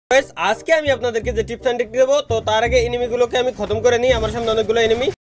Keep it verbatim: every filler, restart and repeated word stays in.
আজকে আমি আপনাদেরকে যে টিপস এন্ড ট্রিক দেবো, তো তার আগে এনিমিগুলোকে আমি খতম করে নিই। আমার সামনে অনেকগুলো এনিমি।